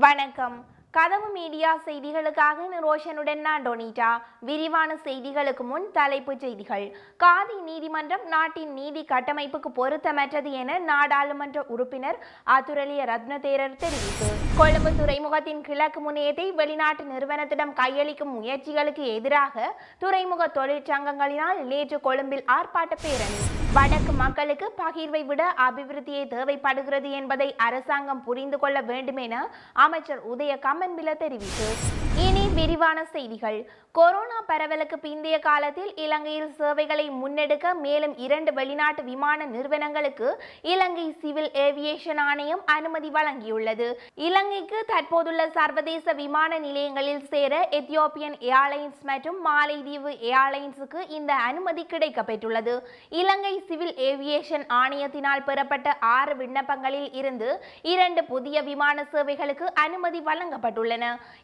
வணக்கம். கதவு மீடியா செய்திகளுக்காக நிரோஷனுடன் நான் டொனிட்டா. விரிவான செய்திகளுக்கு முன் தலைப்புச் செய்திகள். காதி நீதிமன்றம் நாட்டின் நீதி கட்டமைப்புக்கு பொருத்தமற்றது என நாடாளுமன்ற உறுப்பினர் அதுரலிய ரத்னதேரர் தெரிவிப்பு. கொழும்பு துறைமுகத்தின் கிழக்கு முனையத்தை வெளிநாட்டு நிறுவனத்திடம் கையளிக்கும் முயற்சிகளுக்கு எதிராக துறைமுக தொழிற்சங்கங்களினால் நேற்று கொழும்பில் ஆர்ப்பாட்ட பேரணி. வடக்கு மக்களுக்கு பகிர்வை விட அபிவிருத்தியை தேவைப்படுகிறது என்பதை அரசாங்கம் புரிந்து கொள்ள வேண்டும் என அமைச்சர் உதய கம்மன்பில தெரிவிப்பு. இனி விரிவான செய்திகள். கொரோனா பரவலுக்கு பிந்தைய காலத்தில் இலங்கையில் சேவைகளை முன்னெடுக்க மேலும் 2 வெளிநாட்டு விமான நிறுவனங்களுக்கு இலங்கை சிவில் ஏவியேஷன் ஆணையம் அனுமதி வழங்கியுள்ளது. இலங்கைக்கு தற்போதுள்ள சர்வதேச விமான நிலையங்களில் சேர எத்தியோப்பியன் ஏர்லைன்ஸ் மற்றும் மாலைதீவு ஏர்லைன்ஸுக்கு இந்த அனுமதி கிடைக்கப்பெற்றுள்ளது. இலங்கை சிவில் ஏவியேஷன் ஆணையத்தினால் பெறப்பட்ட 6 விண்ணப்பங்களில் இருந்து 2 புதிய விமான சேவைகளுக்கு அனுமதி வழங்கப்பட்டுள்ளன.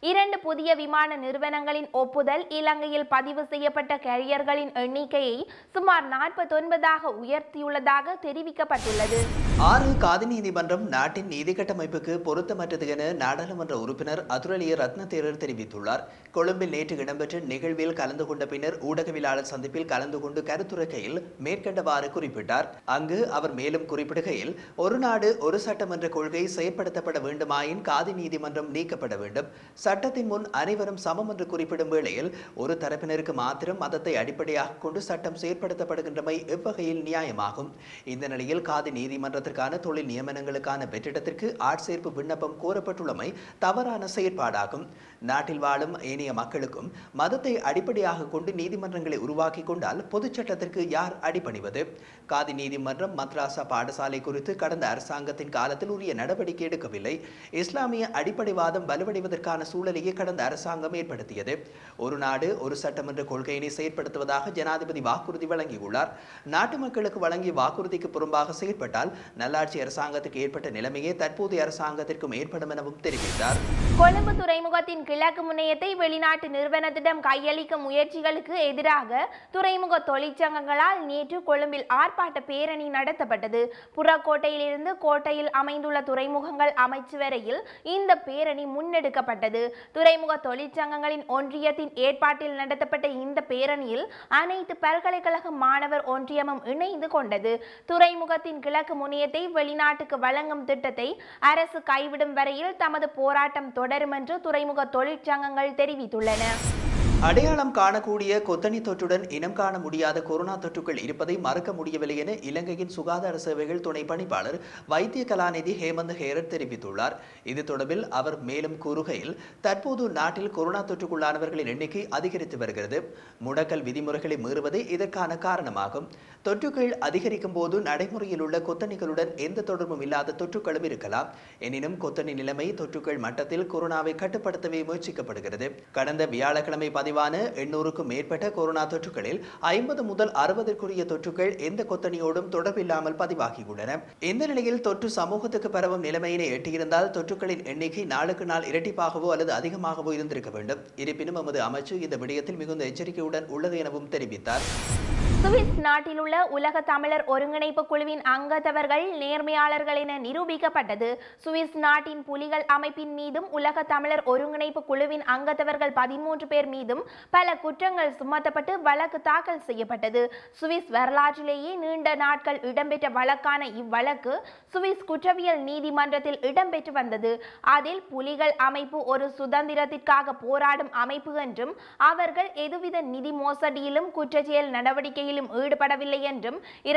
2 புதிய விமான நிறுவனங்களின் ஒப்புதல் இலங்கையில் பதிவு செய்யப்பட்ட கேரியர்களின் எண்ணிக்கையை சுமார் 49ஆக உயர்த்தியுள்ளதாக தெரிவிக்கப்பட்டுள்ளது. 6 காதி நீதிமன்றம் நாட்டின் நீதி கட்டமைப்புக்கு பொருத்தமற்றது என நாடாளுமன்ற உறுப்பினர் அதுரலிய ரத்னதேரர் தெரிவித்துள்ளார். கொழும்பில் நேற்று இடம்பெற்ற நிகழ்வில் கலந்து கொண்ட பின்னர் ஊடகவியலாளர் சந்திப்பில் கலந்து கொண்டு கருத்துரைக்கையில் மேற்கண்டவாறு குறிப்பிட்டார். அங்கு அவர் மேலும் குறிப்பிடுகையில், ஒரு நாடு ஒரு சட்டம் என்ற கொள்கை செயற்படுத்தப்பட வேண்டுமாயின் காதி நீதிமன்றம் நீக்கப்பட வேண்டும். சட்டத்தின் முன் அனைவரும் சமம் என்று குறிப்பிடும் வேளையில் ஒரு தரப்பினருக்கு மாத்திரம் மதத்தை அடிப்படையாக கொண்டு சட்டம் செயற்படுத்தப்படுகின்றமை எவ்வகையில் நியாயமாகும்? இந்த நிலையில் காதி நீதிமன்றத்திற்கான தொழில் நியமனங்களுக்கான வெற்றிடத்திற்கு ஆட்சேர்ப்பு விண்ணப்பம் கோரப்பட்டுள்ளமை தவறான செயற்பாடாகும். நாட்டில் வாழும் ஏனைய மக்களுக்கும் மதத்தை அடிப்படையாக கொண்டு நீதிமன்றங்களை உருவாக்கி கொண்டால் பொது சட்டத்திற்கு யார் அடிபணிவது? காதி நீதிமன்றம் மத்ராசா பாடசாலை குறித்து கடந்த அரசாங்கத்தின் காலத்தில் உரிய நடவடிக்கை எடுக்கவில்லை. இஸ்லாமிய அடிப்படைவாதம் வலுவடைவதற்கான சூழலையே கடந்த அரசாங்கம் ஏற்படுத்தியது. ஒரு நாடு ஒரு சட்டம் என்ற கொள்கையினை செயற்படுத்துவதாக ஜனாதிபதி வாக்குறுதி வழங்கியுள்ளார். நாட்டு மக்களுக்கு வழங்கிய வாக்குறுதிக்கு புறம்பாக செயற்பட்டால் நல்லாட்சி அரசாங்கத்துக்கு ஏற்பட்ட நிலைமையே தற்போதைய அரசாங்கத்திற்கும் ஏற்படும் எனவும் தெரிவித்தார். கொழும்பு துறைமுகத்தின் கிழக்கு முனையத்தை வெளிநாட்டு நிறுவனத்திடம் கையளிக்கும் முயற்சிகளுக்கு எதிராக துறைமுக தொழிற்சங்கங்களால் நேற்று கொழும்பில் ஆர்ப்பாட்ட பேரணி நடத்தப்பட்டது. புறக்கோட்டையிலிருந்து கோட்டையில் அமைந்துள்ள துறைமுகங்கள் அமைச்சு வரையில் இந்த பேரணி முன்னெடுக்கப்பட்டது. துறைமுக தொழிற்சங்கங்களின் ஒன்றியத்தின் ஏற்பாட்டில் நடத்தப்பட்ட இந்த பேரணியில் அனைத்து பல்கலைக்கழக மாணவர் ஒன்றியமும் இணைந்து கொண்டது. துறைமுகத்தின் கிழக்கு முனையத்தை வெளிநாட்டுக்கு வழங்கும் திட்டத்தை அரசு கைவிடும் வரையில் தமது போராட்டம் தொடரும் என்று துறைமுக தொழிற்சங்கங்கள் தெரிவித்துள்ளன. அடையாளம் காணக்கூடிய கொத்தணி தொற்றுடன் இனம் காண முடியாத கொரோனா தொற்றுகள் இருப்பதை மறக்க முடியவில்லை என இலங்கையின் சுகாதார சேவைகள் துணை பணிப்பாளர் வைத்திய கலாநிதி ஹேமந்த் ஹேரட் தெரிவித்துள்ளார். இது தொடர்பில் அவர் மேலும் கூறுகையில், தற்போது நாட்டில் கொரோனா தொற்றுக்குள்ளானவர்களின் எண்ணிக்கை அதிகரித்து வருகிறது. முடக்கல் விதிமுறைகளை மீறுவதே இதற்கான காரணமாகும். தொற்றுகள் அதிகரிக்கும் போது நடைமுறையில் உள்ள கொத்தணிகளுடன் எந்த தொடர்பும் இல்லாத தொற்றுகளும் இருக்கலாம். எனினும் கொத்தணி நிலைமை தொற்றுகள் மட்டத்தில் கொரோனாவை கட்டுப்படுத்தவே முயற்சிக்கப்படுகிறது. கடந்த வியாழக்கிழமை 800க்கும் மேற்பட்ட கொரோனா தொற்றுகளில் 50 முதல் 60க்குரிய தொற்றுகள் எந்த கொத்தணியோடும் தொடர்பில்லாமல் பதிவாகியுள்ளன. இந்த நிலையில் தொற்று சமூகத்துக்கு பரவும் நிலைமையினை எட்டியிருந்தால் தொற்றுகளின் எண்ணிக்கை நாளுக்கு நாள் இரட்டிப்பாகவோ அல்லது அதிகமாகவோ இருந்திருக்க வேண்டும். இருப்பினும் எமது அமைச்சு இந்த விடயத்தில் மிகுந்த எச்சரிக்கையுடன் உள்ளது எனவும் தெரிவித்தார். சுவிஸ் நாட்டில் உள்ள உலக தமிழர் ஒருங்கிணைப்பு குழுவின் அங்கத்தவர்கள் நேர்மையாளர்கள் என நிரூபிக்கப்பட்டது. சுவிஸ் நாட்டின் புலிகள் அமைப்பின் மீதும் உலக தமிழர் ஒருங்கிணைப்பு குழுவின் அங்கத்தவர்கள் 13 பேர் மீதும் பல குற்றங்கள் சுமத்தப்பட்டு வழக்கு தாக்கல் செய்யப்பட்டது. சுவிஸ் வரலாற்றிலேயே நீண்ட நாட்கள் இடம்பெற்ற வழக்கான இவ்வழக்கு சுவிஸ் குற்றவியல் நீதிமன்றத்தில் இடம்பெற்று வந்தது. அதில் புலிகள் அமைப்பு ஒரு சுதந்திரத்திற்காக போராடும் அமைப்பு என்றும் அவர்கள் எதுவித நிதி மோசடியிலும் குற்றச்செயல் நடவடிக்கையில் ஈடுபடவில்லை என்றும்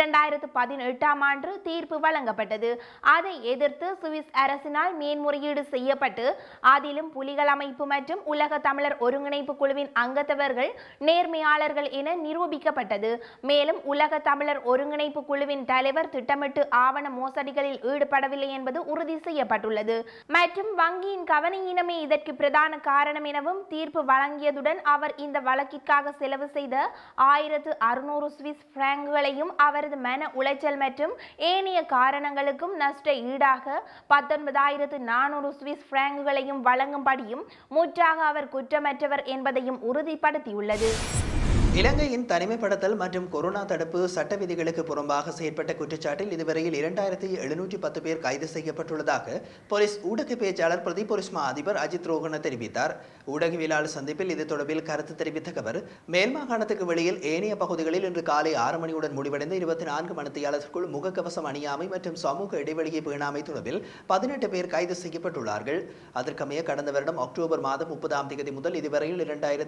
2018ஆம் ஆண்டு தீர்ப்பு வழங்கப்பட்டது. அதை எதிர்த்து சுவிஸ் அரசினால் மேன்முறையீடு செய்யப்பட்டு அதிலும் புலிகள் அமைப்பு மற்றும் உலக தமிழர் ஒருங்கிணைப்பு குழுவின் அங்கத்தவர்கள் நேர்மையாளர்கள் என நிரூபிக்கப்பட்டது. மேலும் உலக தமிழர் ஒருங்கிணைப்பு குழுவின் தலைவர் திட்டமிட்டு ஆவண மோசடிகளில் ஈடுபடவில்லை என்பது உறுதி செய்யப்பட்டுள்ளது மற்றும் வங்கியின் கவனஈனமே இதற்கு பிரதான காரணம் எனவும் தீர்ப்பு வழங்கியதுடன் அவர் இந்த வழக்கிற்காக செலவு செய்த 1600 சுவிஸ் பிராங்குகளையும் அவரது மன உளைச்சல் மற்றும் ஏனைய காரணங்களுக்கும் நஷ்ட ஈடாக 19,400 சுவிஸ் பிராங்குகளையும் வழங்கும்படியும் முற்றாக அவர் குற்றமற்றவர் என்பதையும் உறுதிப்படுத்தியுள்ளது. இலங்கையின் தனிமைப்படுத்தல் மற்றும் கொரோனா தடுப்பு சட்ட விதிகளுக்கு புறம்பாக செயற்பட்ட குற்றச்சாட்டில் இதுவரையில் 2710 பேர் கைது செய்யப்பட்டுள்ளதாக போலீஸ் ஊடக பேச்சாளர் பிரதி போலீஸ் மா அதிபர் அஜித் ரோகன தெரிவித்தார். ஊடகவியலாளர் சந்திப்பில் இது தொடர்பில் கருத்து தெரிவித்த அவர், மேல் மாகாணத்துக்கு வெளியில் ஏனைய பகுதிகளில் இன்று காலை 6 மணியுடன் முடிவடைந்த 24 மணித்தியாலத்திற்குள் முகக்கவசம் அணியாமை மற்றும் சமூக இடைவெளியை பேணாமை தொடர்பில் 18 பேர் கைது செய்யப்பட்டுள்ளார்கள். அதற்கமைய கடந்த வருடம் அக்டோபர் மாதம் 30ஆம் தேதி முதல் இதுவரையில்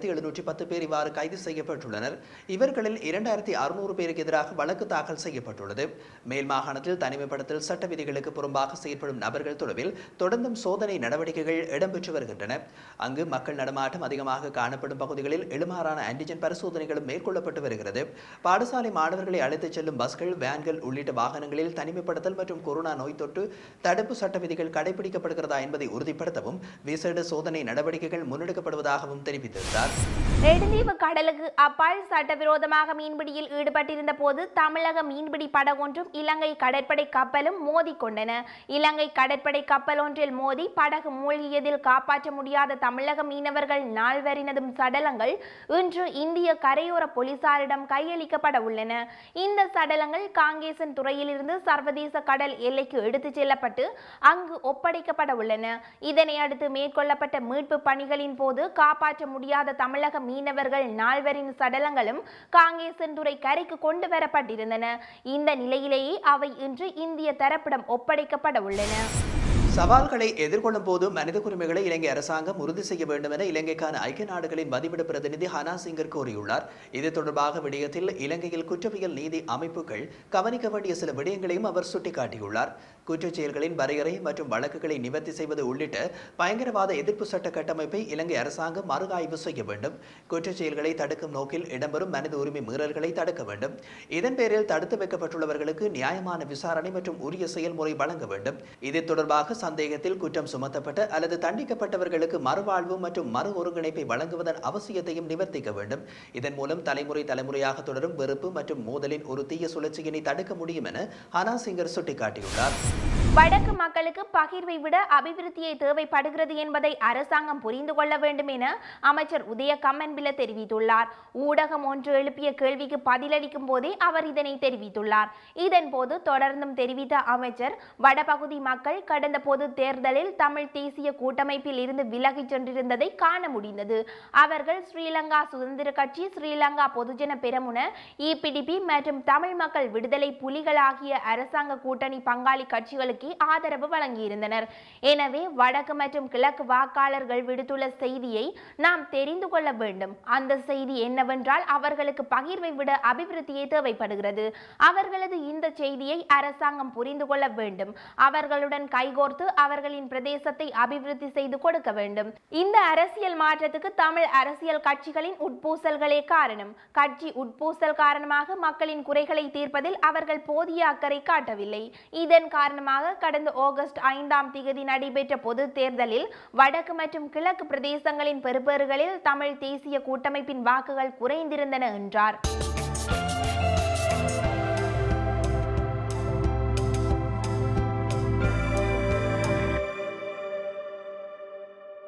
2710 பேர் இவ்வாறு கைது செய்யப்பட்டுள்ளனர். இவர்களில் 2600 பேருக்கு எதிராக வழக்கு தாக்கல் செய்யப்பட்டுள்ளது. மேல் மாகாணத்தில் தனிமைப்படுத்தல் சட்ட விதிகளுக்கு புறம்பாக செயற்படும் நபர்கள் தொடர்பில் தொடர்ந்தும் சோதனை நடவடிக்கைகள் இடம்பெற்று வருகின்றன. அங்கு மக்கள் நடமாட்டம் அதிகமாக காணப்படும் பகுதிகளில் எழுமாறான ஆன்டிஜென் பரிசோதனைகளும் மேற்கொள்ளப்பட்டு வருகிறது. பாடசாலை மாணவர்களை அழைத்துச் செல்லும் பஸ்கள், வேன்கள் உள்ளிட்ட வாகனங்களில் தனிமைப்படுத்தல் மற்றும் கொரோனா நோய் தொற்று தடுப்பு சட்ட விதிகள் கடைபிடிக்கப்படுகிறதா என்பதை உறுதிப்படுத்தவும் விசேட சோதனை நடவடிக்கைகள் முன்னெடுக்கப்படுவதாகவும் தெரிவித்திருந்தார். நெடுந்தீவு கடலுக்கு அப்பால் சட்டவிரோதமாக மீன்பிடியில் ஈடுபட்டிருந்த போது தமிழக மீன்பிடி படகொன்றும் இலங்கை கடற்படை கப்பலும் மோதிக்கொண்டன. இலங்கை கடற்படை கப்பல் ஒன்றில் மோதி படகு மூழ்கியதில் காப்பாற்ற முடியாத தமிழக மீனவர்கள் நால்வரினதும் சடலங்கள் இன்று இந்திய கரையோர போலீசாரிடம் கையளிக்கப்பட உள்ளன. இந்த சடலங்கள் காங்கேசன் துறையிலிருந்து சர்வதேச கடல் எல்லைக்கு எடுத்துச் செல்லப்பட்டு அங்கு ஒப்படைக்கப்பட உள்ளன. இதனை அடுத்து மேற்கொள்ளப்பட்ட மீட்பு பணிகளின் போது காப்பாற்ற முடியாத தமிழக மீனவர்கள் நால்வரின் சடலங்களும் காங்கேசன்துறை கரைக்கு கொண்டு வரப்பட்டிருந்தன. இந்த நிலையிலேயே அவை இன்று இந்திய தரப்பிடம் ஒப்படைக்கப்பட உள்ளன. சவால்களை எதிர்கொள்ளும் போது மனித உரிமைகளை இலங்கை அரசாங்கம் உறுதி செய்ய வேண்டும் என இலங்கைக்கான ஐக்கிய நாடுகளின் மதிப்பீடு பிரதிநிதி ஹனா சிங்கர் கோரியுள்ளார். இது தொடர்பாக விடயத்தில் இலங்கையில் குற்றவியல் நீதி அமைப்புகள் கவனிக்க வேண்டிய சில விடயங்களையும் அவர் சுட்டிக்காட்டியுள்ளார். குற்றச் செயல்களின் வரையறை மற்றும் வழக்குகளை நிவர்த்தி செய்வது உள்ளிட்ட பயங்கரவாத எதிர்ப்பு சட்ட கட்டமைப்பை இலங்கை அரசாங்கம் மறுஆய்வு செய்ய வேண்டும். குற்றச் செயல்களை தடுக்கும் நோக்கில் இடம்பெறும் மனித உரிமை மீறல்களை தடுக்க வேண்டும். இதன் பேரில் தடுத்து வைக்கப்பட்டுள்ளவர்களுக்கு நியாயமான விசாரணை மற்றும் உரிய செயல்முறை வழங்க வேண்டும். இது தொடர்பாக சந்தேகத்தில் குற்றம் சுமத்தப்பட்ட அல்லது தண்டிக்கப்பட்டவர்களுக்கு மறுவாழ்வு மற்றும் மறு ஒருங்கிணைப்பை வழங்குவதன் அவசியத்தையும் நிவர்த்திக்க வேண்டும். இதன் மூலம் தலைமுறையாக தொடரும் வெறுப்பு மற்றும் மோதலின் ஒரு தீய சுழற்சியினை தடுக்க முடியும் என ஹனா சிங்கர் சுட்டிக்காட்டியுள்ளார். வடக்கு மக்களுக்கு பகிர்வை விட அபிவிருத்தியை தேவைப்படுகிறது என்பதை அரசாங்கம் புரிந்து கொள்ள வேண்டும் என அமைச்சர் உதய கம்மன்பில தெரிவித்துள்ளார். ஊடகம் ஒன்று எழுப்பிய கேள்விக்கு பதிலளிக்கும் போதே அவர் இதனை தெரிவித்துள்ளார். இதன்போது தொடர்ந்தும் தெரிவித்த அமைச்சர், வடபகுதி மக்கள் கடந்த பொது தேர்தலில் தமிழ் தேசிய கூட்டமைப்பில் இருந்து விலகிச் சென்றிருந்ததை காண முடிந்தது. அவர்கள் ஸ்ரீலங்கா சுதந்திர கட்சி, ஸ்ரீலங்கா பொதுஜன பெரமுன, EPDP மற்றும் தமிழ் மக்கள் விடுதலை புலிகள் ஆகிய அரசாங்க கூட்டணி பங்காளி கட்சிகளுக்கு ஆதரவு வழங்கியிருந்தனர். எனவே வடக்கு மற்றும் கிழக்கு வாக்காளர்கள் விடுத்துள்ள செய்தியை நாம் தெரிந்து கொள்ள வேண்டும். அந்த செய்தி என்னவென்றால், அவர்களுக்கு பகிர்வை விட அபிவிருத்தியை தேவைப்படுகிறது. அவர்களது இந்த செய்தியை அரசாங்கம் புரிந்து கொள்ள வேண்டும். அவர்களுடன் கைகோர்த்து அவர்களின் பிரதேசத்தை அபிவிருத்தி செய்து கொடுக்க வேண்டும். இந்த அரசியல் மாற்றத்துக்கு தமிழ் அரசியல் கட்சிகளின் உட்பூசல்களே காரணம். கட்சி உட்பூசல் காரணமாக மக்களின் குறைகளை தீர்ப்பதில் அவர்கள் போதிய அக்கறை காட்டவில்லை. இதன் காரணமாக கடந்த ஆகஸ்ட் 5ஆம் தேதி நடைபெற்ற பொது தேர்தலில் வடக்கு மற்றும் கிழக்கு பிரதேசங்களின் பெறுபேறுகளில் தமிழ் தேசிய கூட்டமைப்பின் வாக்குகள் குறைந்திருந்தன என்றார்.